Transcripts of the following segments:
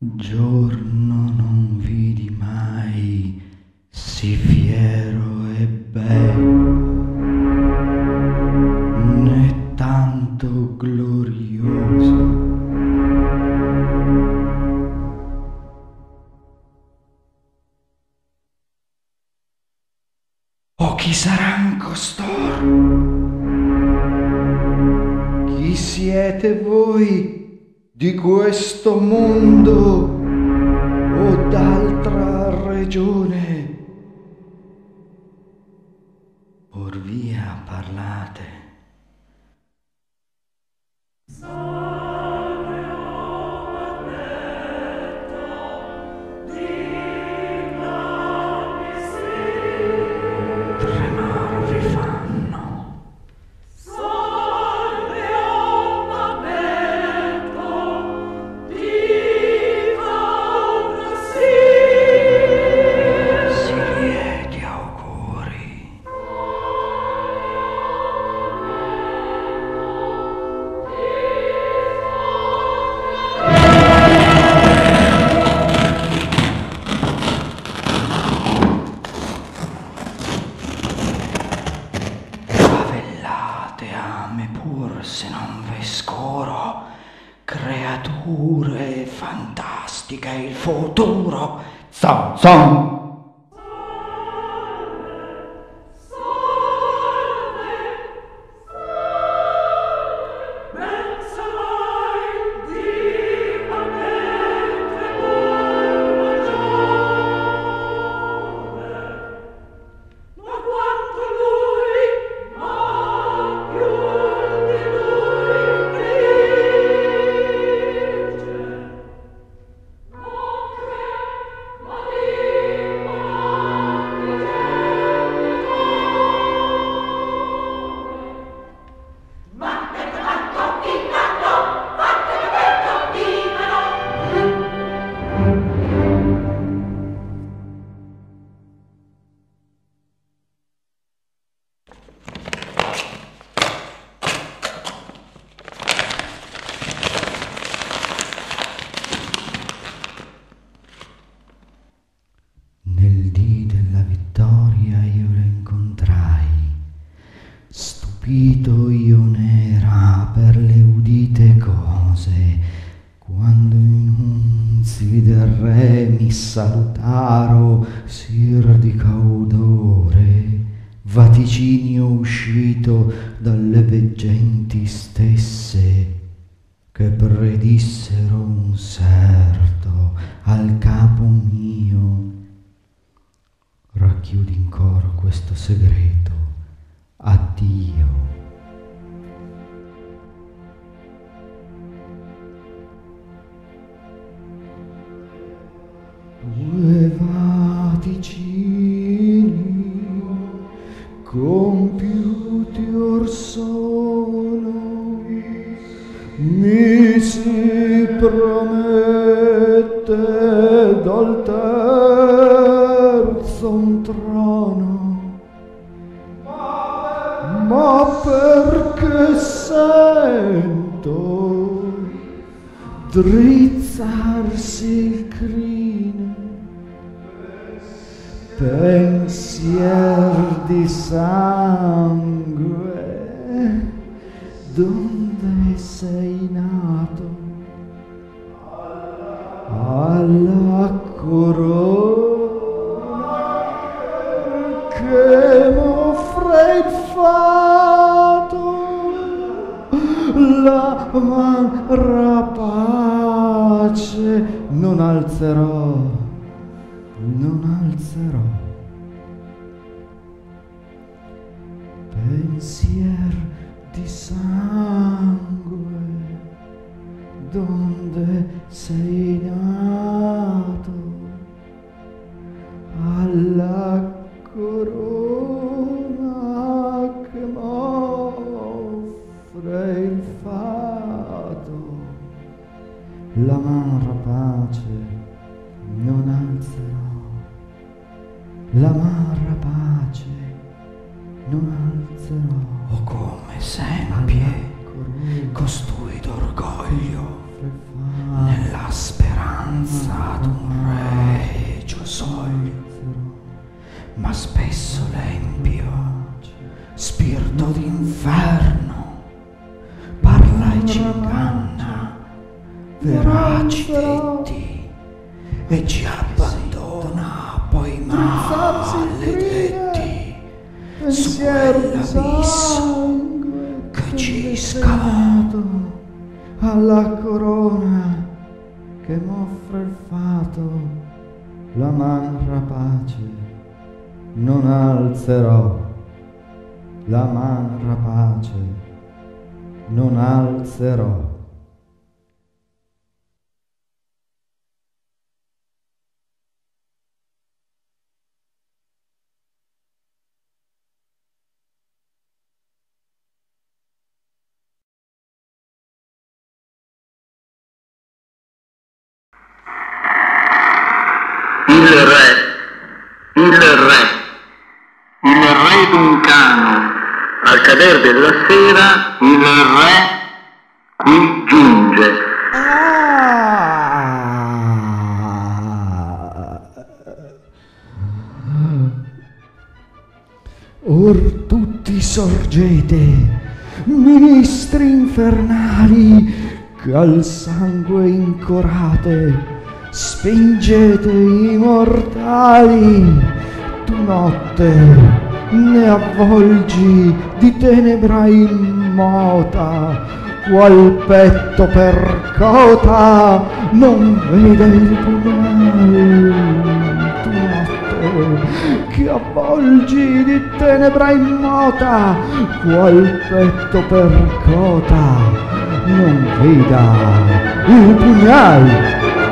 Giorno non vidi mai sì fiero e bello, né tanto glorioso. O chi saran costor? Chi siete voi di questo mondo o d'altra regione? Or via parlate. Tremar vi fanno. Si lieti auguri. Favellate a me pur se non ve scoro, creature fantastiche il futuro. Zon zon. Nel dì della vittoria io lo incontrai, stupito io n'era per le udite cose, quando in unzi del re mi salutaro sir di caudore, vaticinio uscito dalle veggenti stesse, che predissero un serto al capo mio. Racchiudi in coro questo segreto, addio. Due vaticini compiuti or sono, mi si promette dal terzo un trono, ma perché sento drizzarsi il crine, pensier di sangue, donde sei nato? Alla corona che m'offre il fato, la man rapace non alzerò, non alzerò. Pensier di sangue, donde sei nato? Alla corona che m'offre il fato, la man rapace non alzerò, la man rapace non alzerò. O come s'empie costui d'orgoglio m'offre fame nella speranza d'un regio sogno, ma spesso l'empio, spirito d'inferno, parla e ci inganna, veraci detti, e ci abbandona poi maledetti su quell'abisso che ci scava alla corona che m'offre il fato, la man rapace non alzerò, la man rapace non alzerò. Il re Duncano, al cader della sera, il re qui giunge. Or tutti sorgete, ministri infernali, che al sangue incorate, spingete i mortali. Tu notte ne avvolgi di tenebra immota, qual petto percota non vede il pugnal. Tu notte che avvolgi di tenebra immota, qual petto percota non veda il pugnal.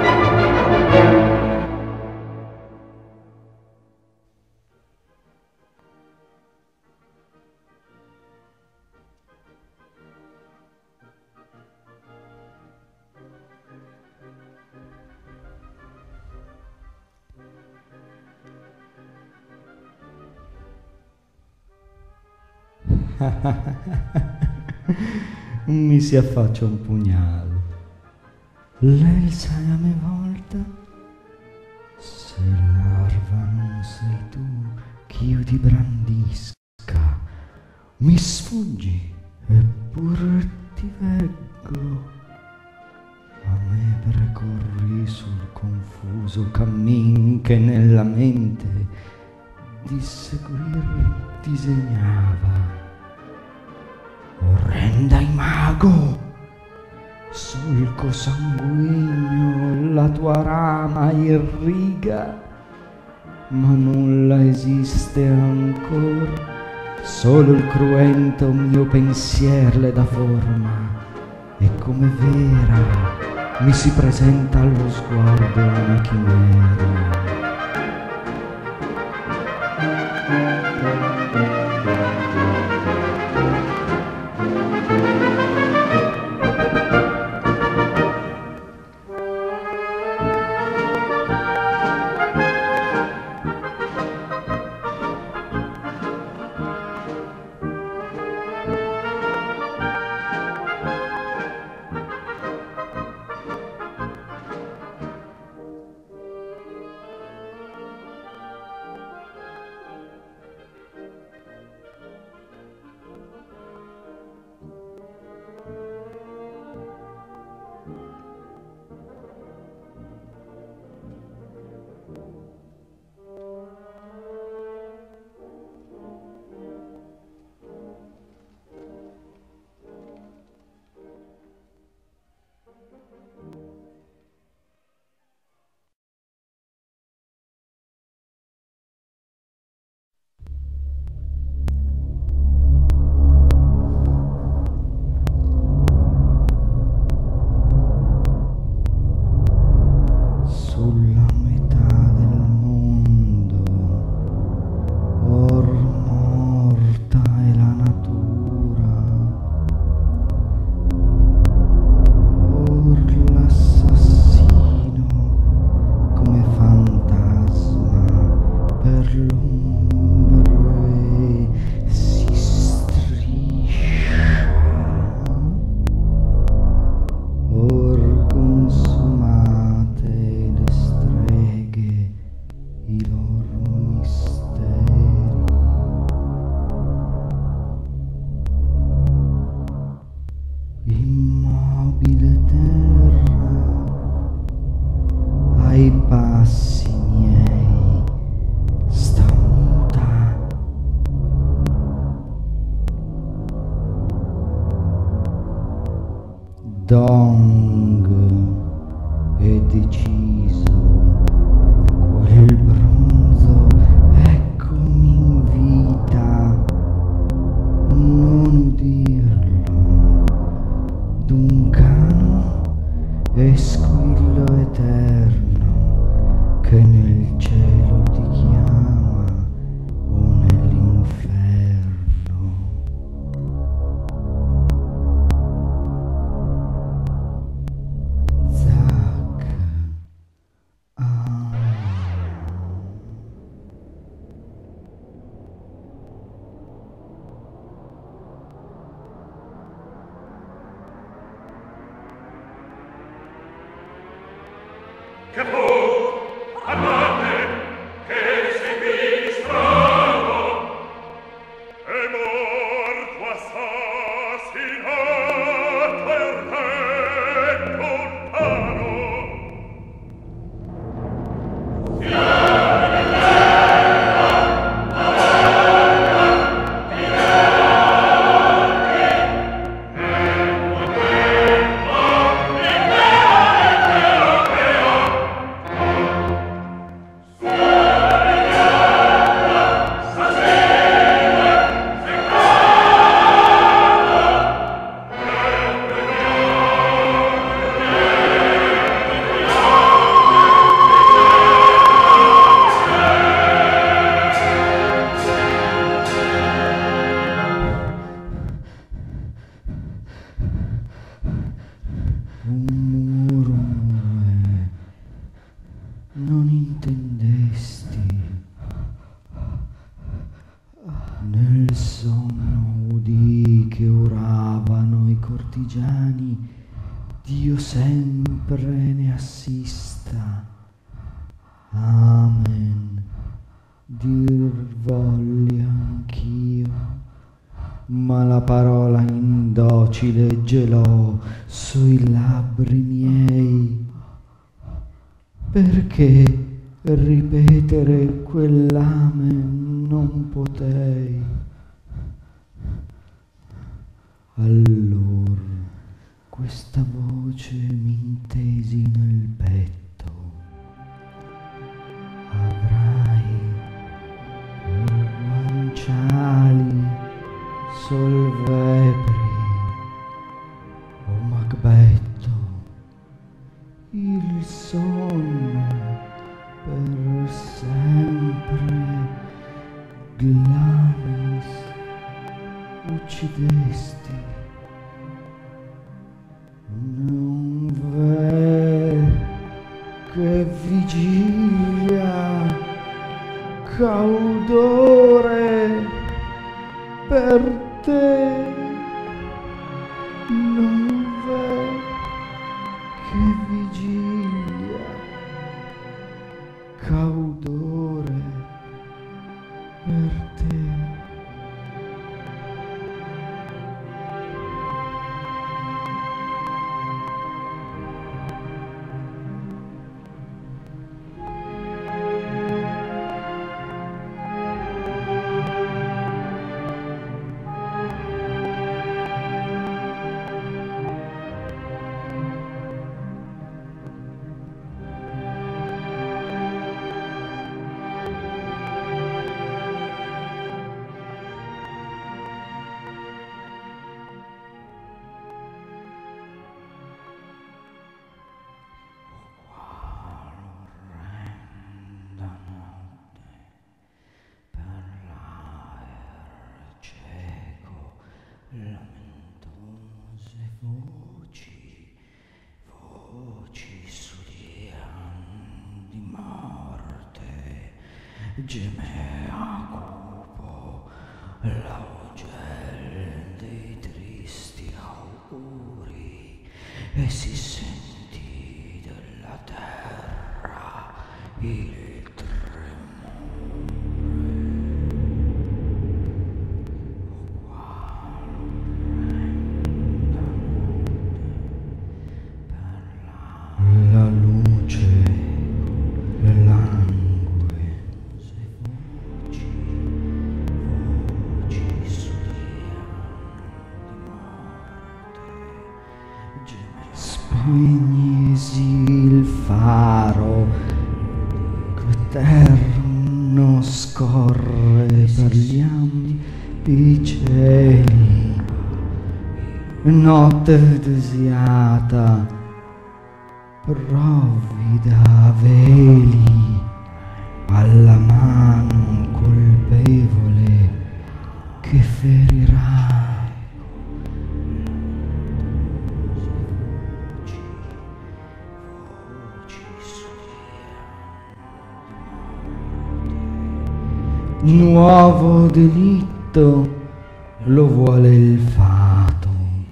Mi si affaccia un pugnale. Lei sai a me volta, se larva non sei tu ch'io ti brandisca, mi sfuggi eppur ti veggo. A me precorri sul confuso cammin che nella mente di seguir disegnava. Orrenda imago, solco sanguigno la tua rama irriga, ma nulla esiste ancor, solo il cruento mio pensier le dà forma, e come vera mi si presenta allo sguardo una chimera. Dong è deciso, quel bronzo eccomi in vita, non udirlo, Duncano è squillo eterno che nel cielo ti chiama o nell'inferno. Che fu? Amate, che seguì strano, è morto assassinato il re lontano. Rumore, non intendesti nel sonno udì che oravano i cortigiani, Dio sempre ne assista. Amen, dir voglio anch'io, ma la parola indocile gelò sui labbri miei. Perché ripetere quell'amen non potei? Allor questa voce m'intesi nel petto. Avrai per guanciali solvebri o Macbetto, il sonno per sempre glamis uccidesti. Non v'è che vigilia, caudore per te, non v'è che vigilia, caudore per te. Lamentose voci sudian di morte, gemea cupo l'augel dei tristi auguri, e si sentì della terra il la luce, langue, voci sudian di morte, gemea spegnisi il faro che eterno scorre per gli ampi cieli. Notte desiata, provvida veli alla mano colpevole che ferirà. Nuovo delitto lo vuole il fato,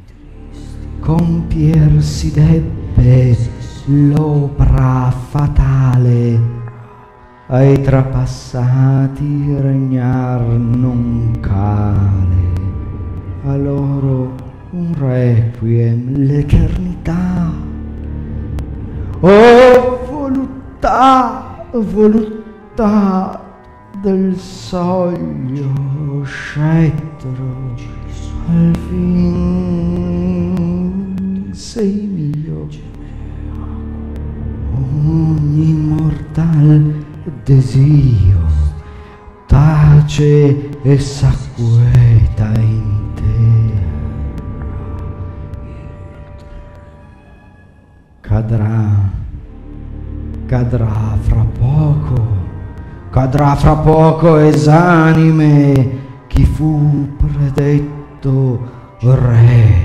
compiersi debbe l'opra fatale, ai trapassati regnar non cale, a loro un requiem l'eternità. Oh voluttà, voluttà del soglio scettro, al fin sei mio. Ogni mortal desio tace e s'acqueta in te. Cadrà fra poco esanime chi fu predetto re.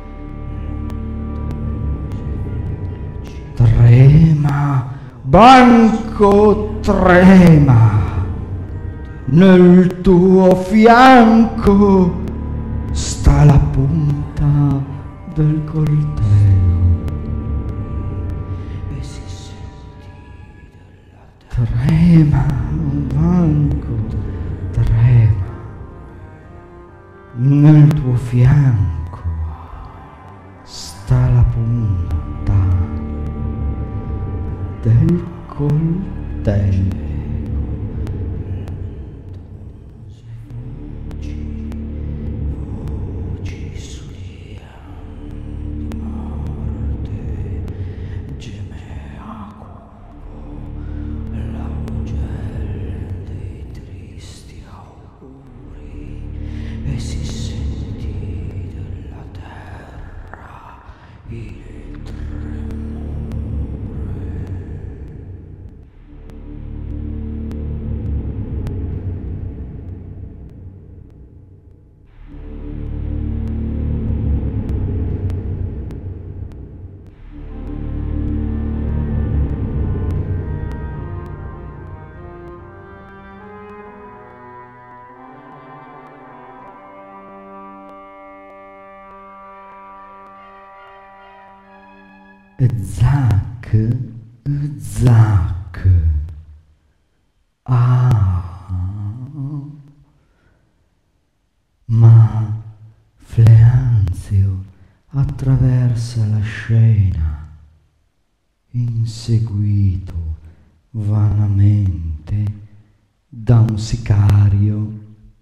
Trema, banco trema, nel tuo fianco sta la punta del coltello. Trema, banco, trema, nel tuo fianco sta la punta del coltello. Zac, ma Fleanzio attraversa la scena, inseguito vanamente da un sicario.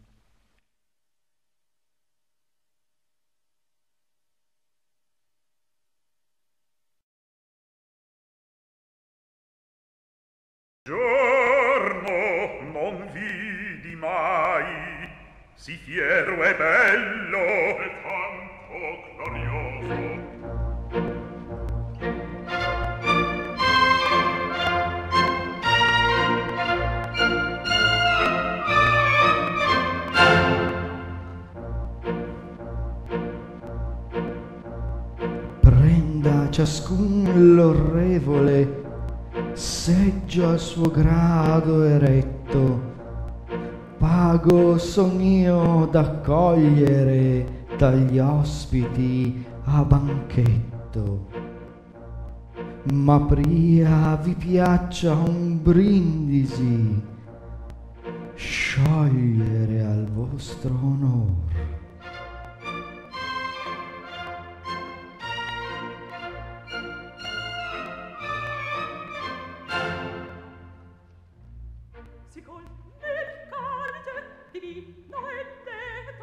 Giorno non vidi mai, sì fiero e bello e tanto glorioso. Prenda ciascun l'orrevole seggio al suo grado eretto, pago son io d'accogliere dagli ospiti a banchetto, ma pria vi piaccia un brindisi sciogliere al vostro onor.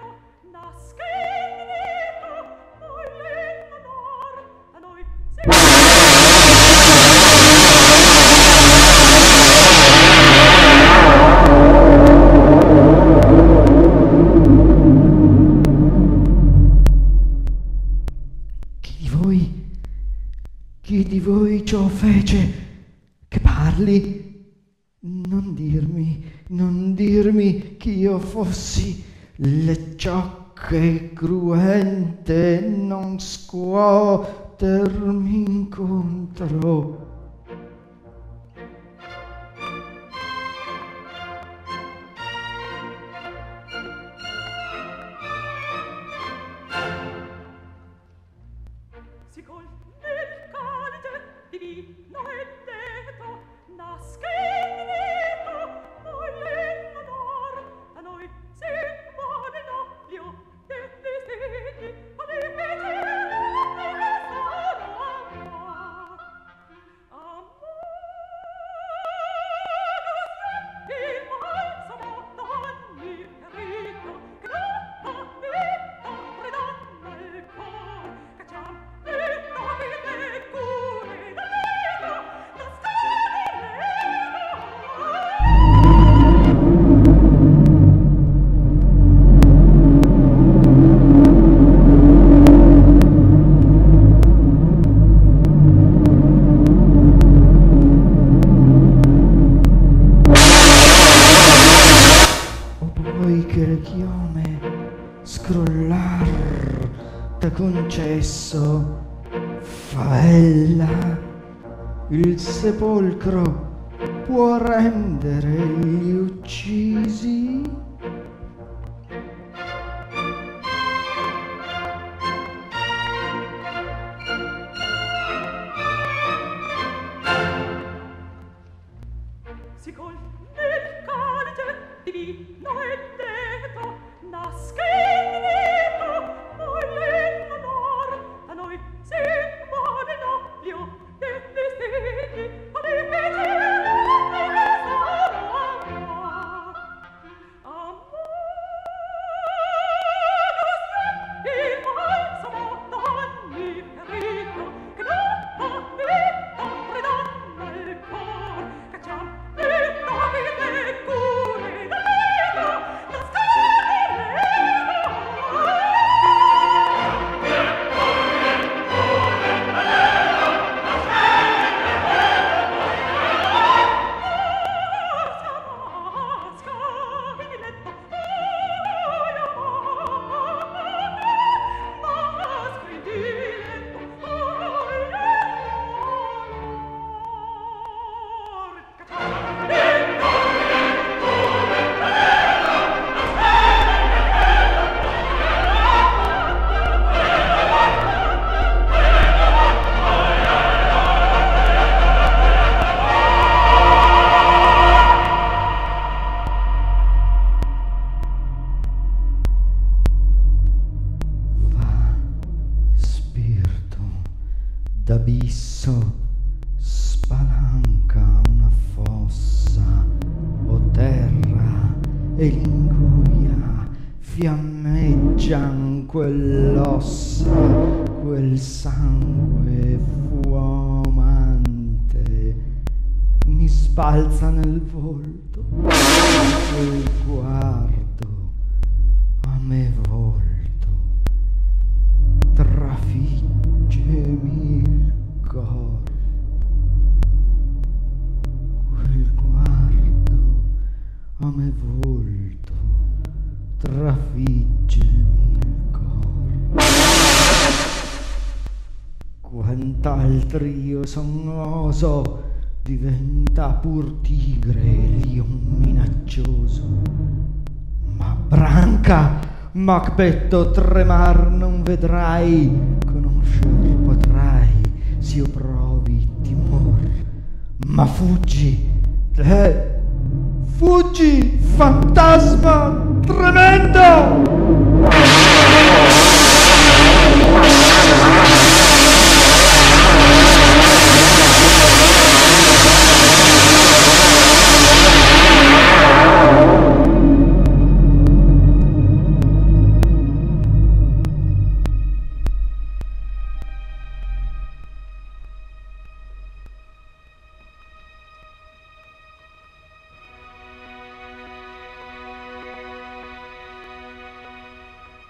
Noi di voi ciò fece che parli? Non dirmi ch'io fossi le ciocche cruente, non scuotermi incontro. Concesso favella, il sepolcro può rendere gli uccisi? Si col nel calice divino e detto nasce in vita moglie in onor a noi si muore l'oblio dei destini a dei piaceri che sarà amore il falso mondo ogni ferito che non ha vita predonna il cor cacciam d'abisso spalanca una fossa o terra e l'ingoia fiammeggian quell'ossa, quel sangue fuomante mi sbalza nel volto quel guardo a me volto trafiggemi il cor, quel guardo a me volto trafiggemi il cor. Quant'altri io son oso, diventa pur tigre lion minaccioso, ma branca Macbetto tremar non vedrai, conoscer potrai s'io provi timor, ma fuggi, te, fuggi, fantasma tremendo!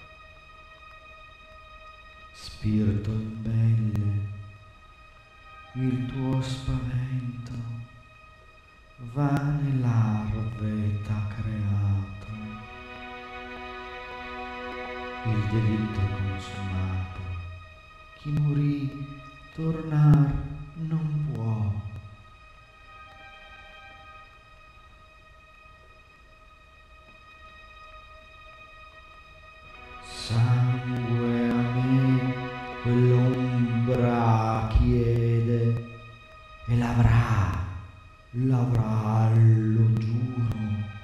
Spirito belle, il tuo spavento vane larve t'ha creato, il delitto consumato, chi morì tornar non può. Sangue a me quell'ombra chiede e l'avrà, lo giuro,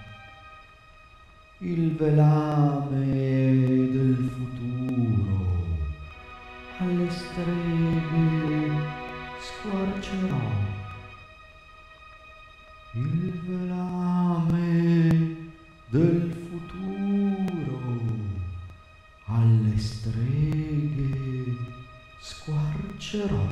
il velame del futuro alle streghe squarcerò, il velame del futuro alle streghe squarcerò.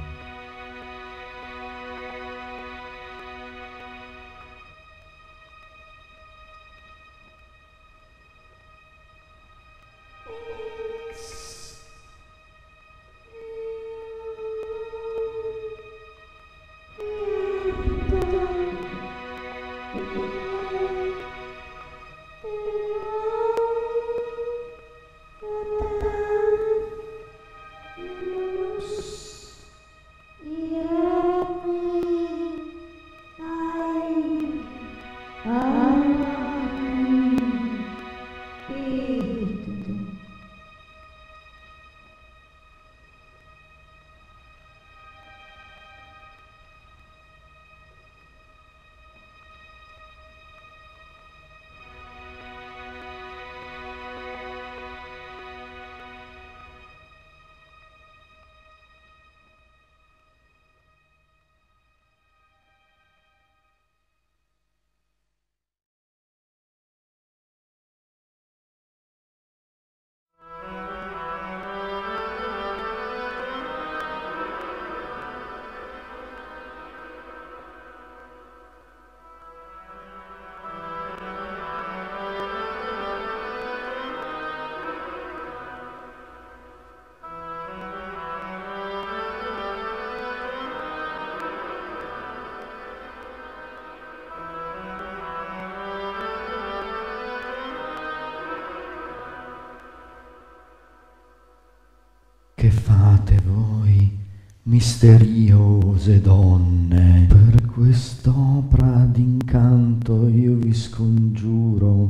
Che fate voi, misteriose donne? Per quest'opera d'incanto io vi scongiuro,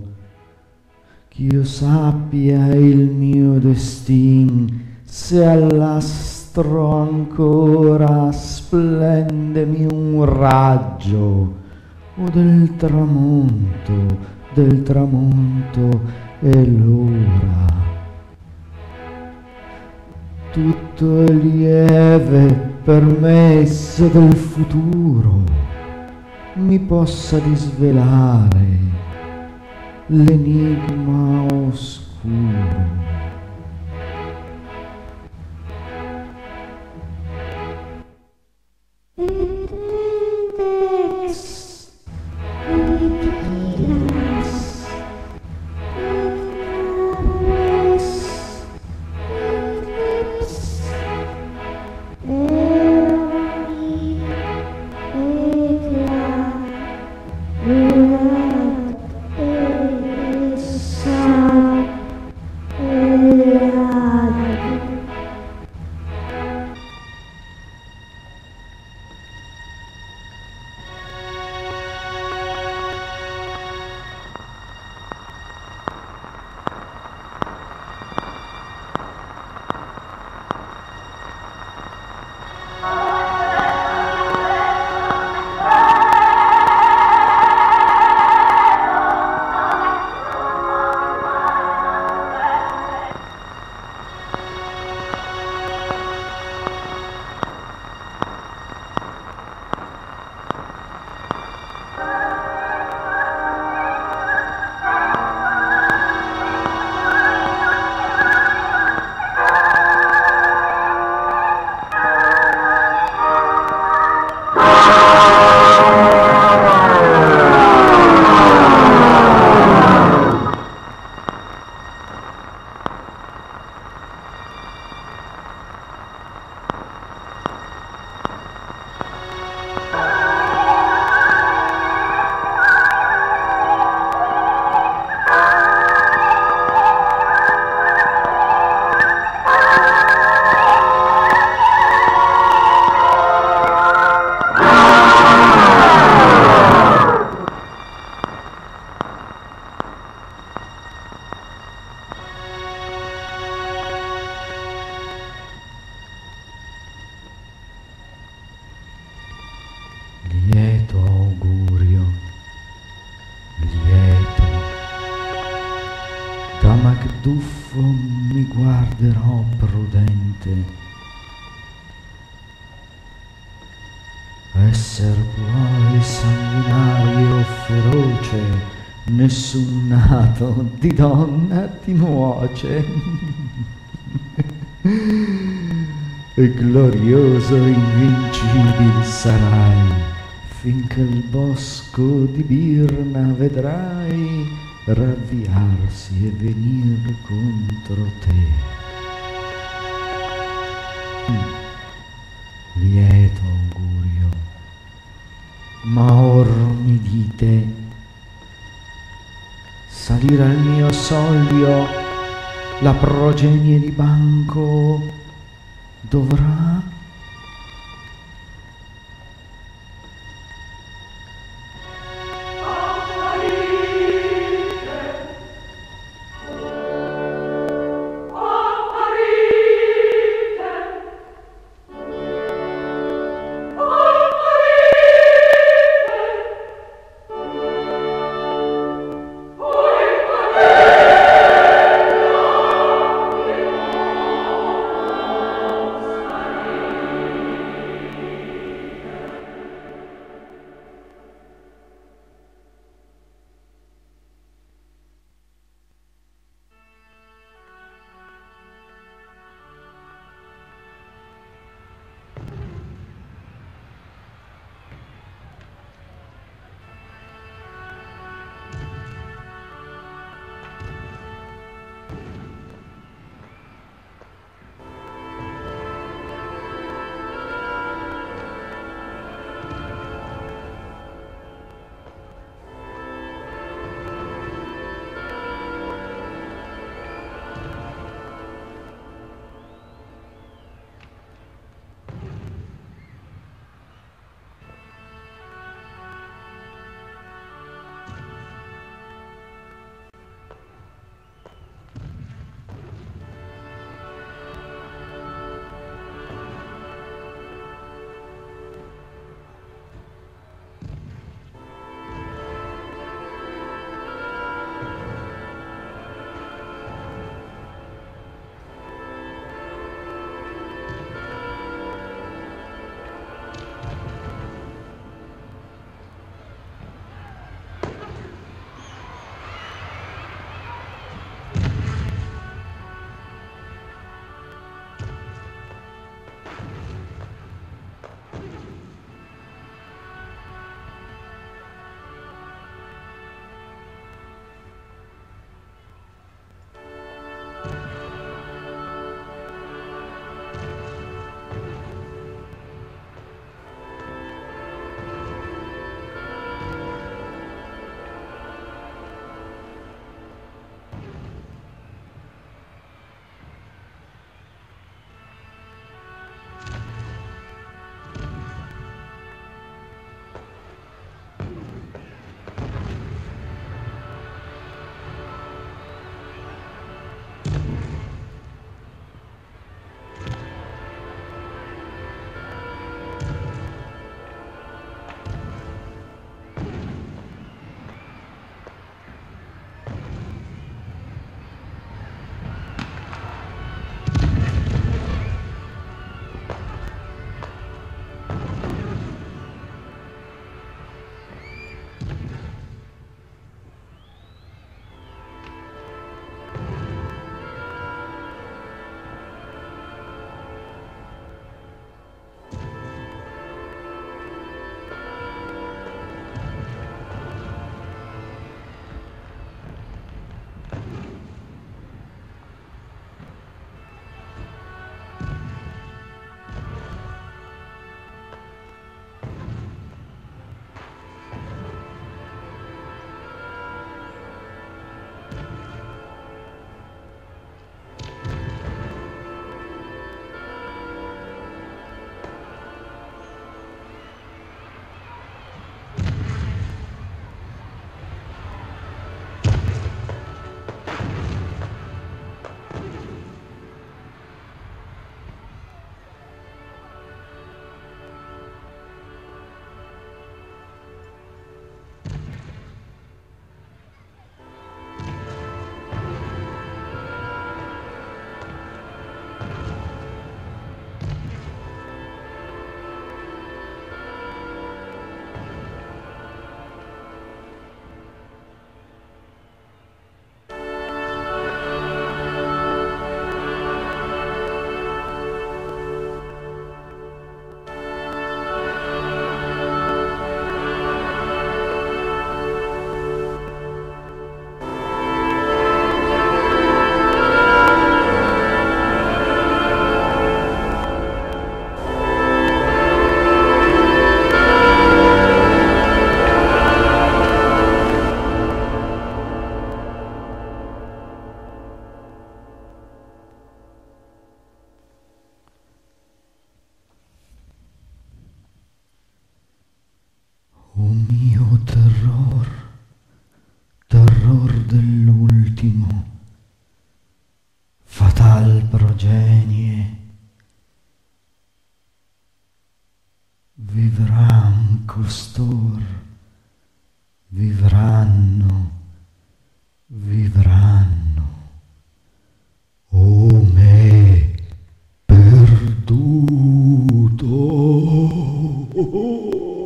ch'io sappia il mio destin, se all'astro ancora splendemi un raggio, o del tramonto è l'ora. Tutto è lieve permesso del futuro mi possa disvelare l'enigma oscuro. sbuffo mi guarderò prudente. Esser puoi sanguinario feroce, nessun nato di donna ti nuoce. E glorioso invincibil sarai, finché il bosco di Birna vedrai ravviarsi e venir contro te. Lieto augurio, ma or mi dite, salire al mio soglio la progenie di Banco dovrà? terror, terror dell'ultimo, fatal progenie, vivran costor, vivranno, vivranno, o me perduto.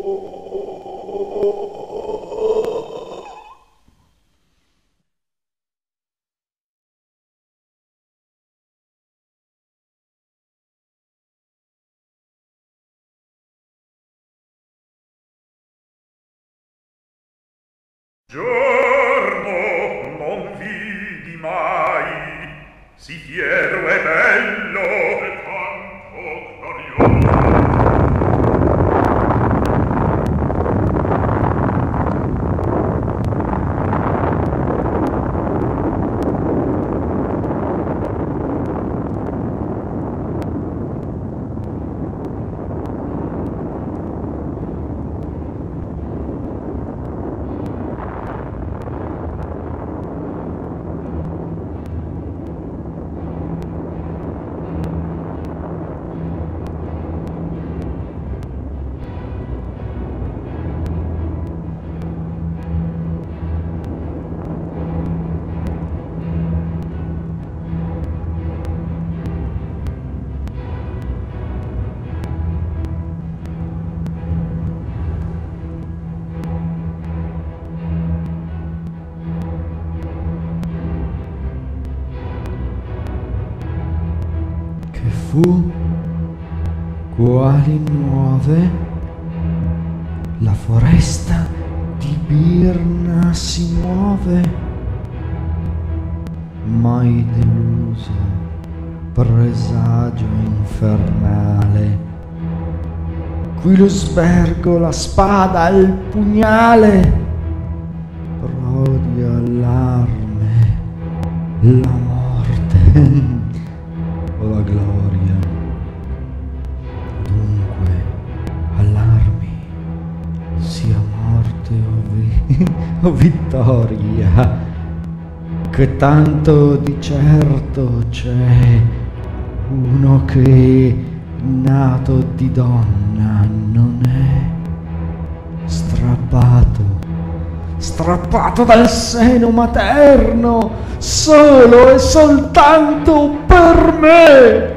Giorno non vidi mai, sì fiero e bello e tanto glorioso. Fu quali nuove la foresta di Birna si muove, mai deluso presagio infernale, qui lo sbergo, la spada, il pugnale, prodio all'arme, la morte o la gloria. Dunque, allarmi, sia morte o vittoria, che tanto di certo c'è uno che nato di donna non è, strappato dal seno materno, solo e soltanto per me.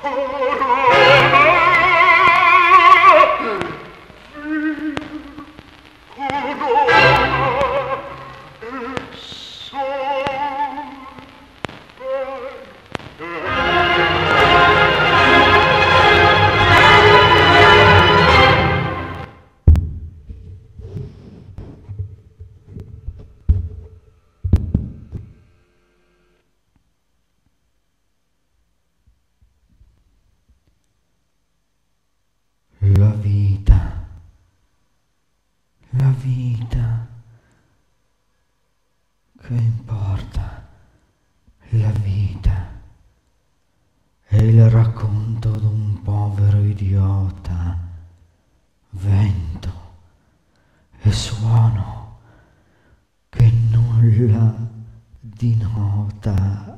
La vita, che importa? La vita è il racconto d'un povero idiota, vento e suono che nulla dinota.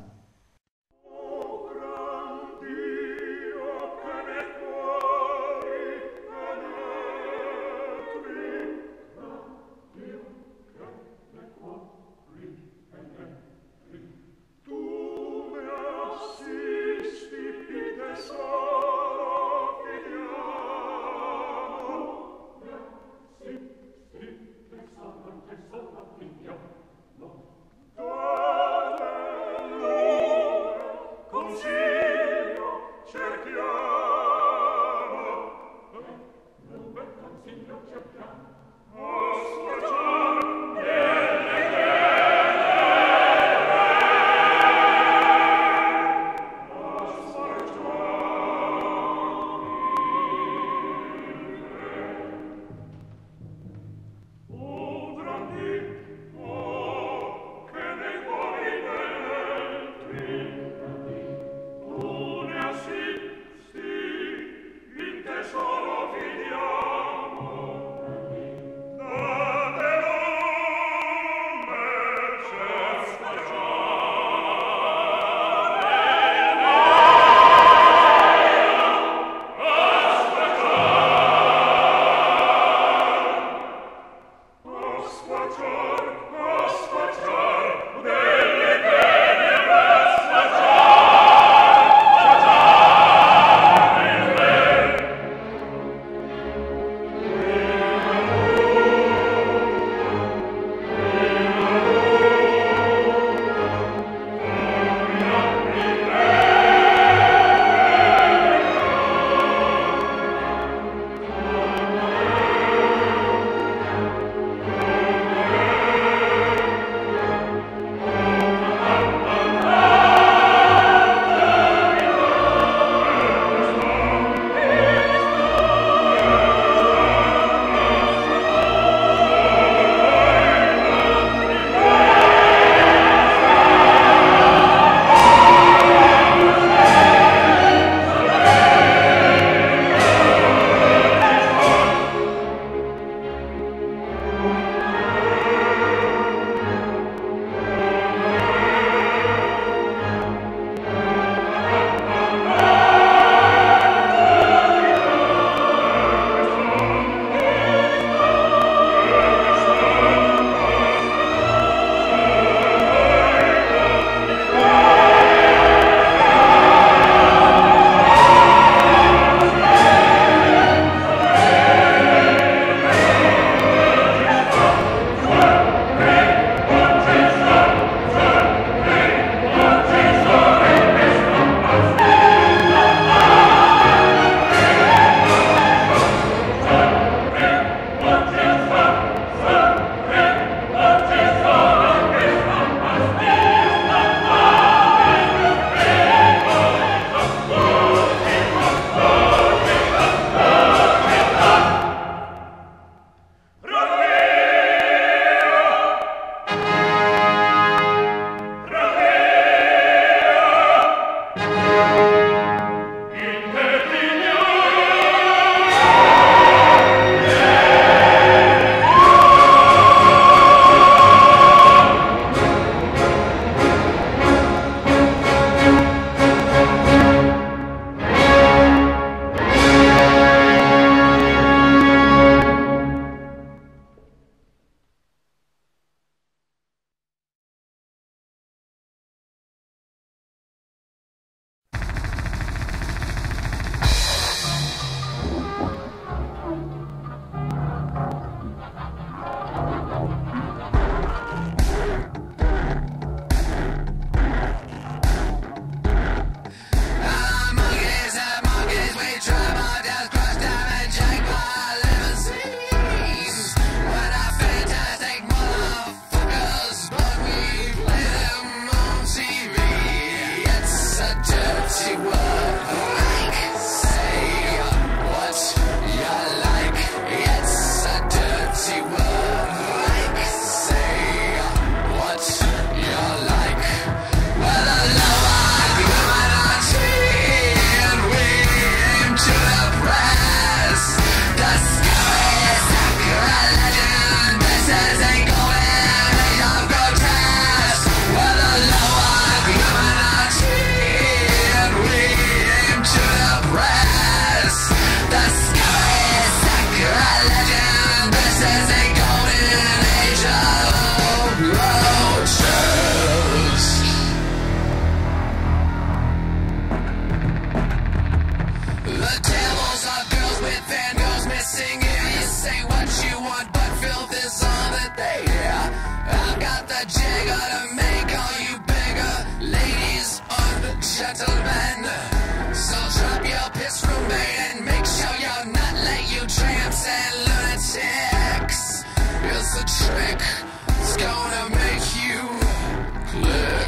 the devils are girls with Van Goghs missing here. You say what you want, but filth is all that they hear. I've got the jigger to make all you bigger ladies and gentlemen. So drop your piss, roommate, and make sure you're not late, you tramps and lunatics. It's a trick, it's gonna make you click.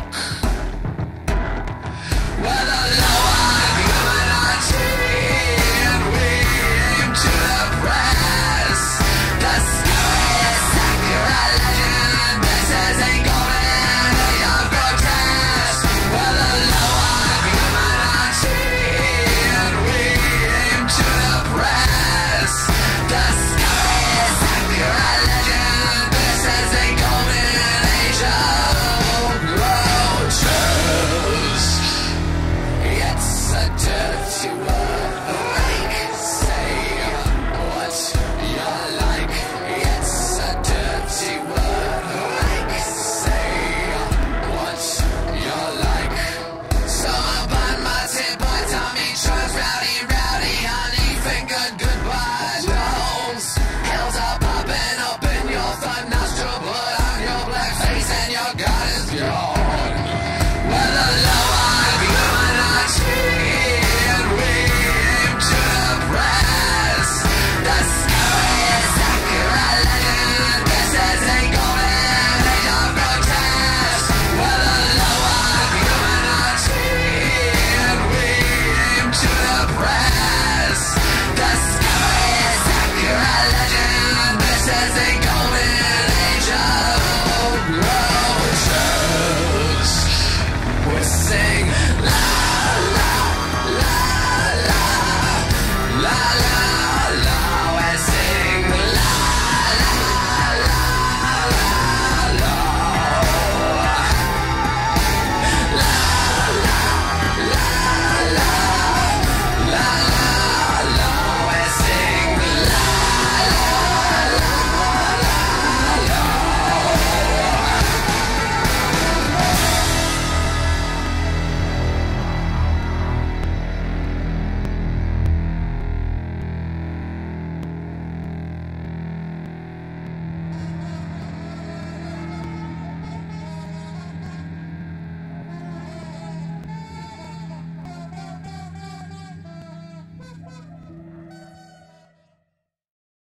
Well, the lower coming on TV, and we aim to the press. The story is accurate legend. This is a golden age of grotesque. Well, the lower coming on TV, and we aim to the press. The story is accurate legend. This is a golden age of grotesque. It's a dirty world.